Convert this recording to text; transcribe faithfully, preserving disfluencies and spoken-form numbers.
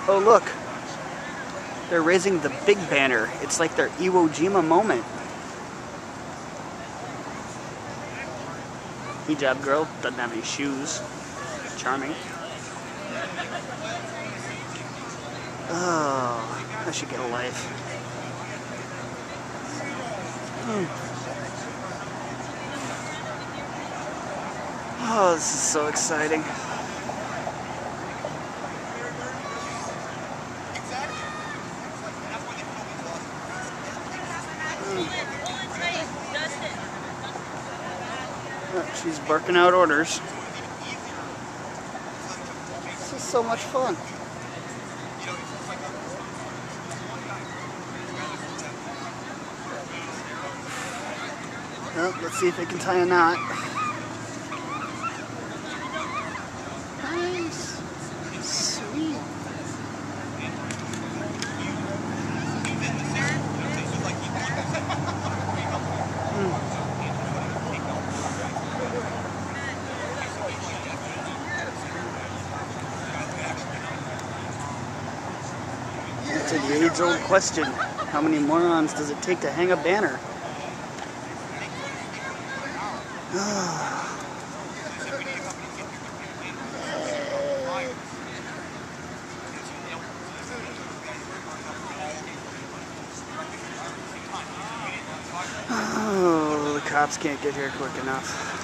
Oh look, they're raising the big banner. It's like their Iwo Jima moment. Hijab girl doesn't have any shoes. Charming. Oh, I should get a life. Oh, this is so exciting. Oh, she's barking out orders. This is so much fun. Well, let's see if they can tie a knot. Nice. Sweet. Mm. It's the age-old question. How many morons does it take to hang a banner? Oh, the cops can't get here quick enough.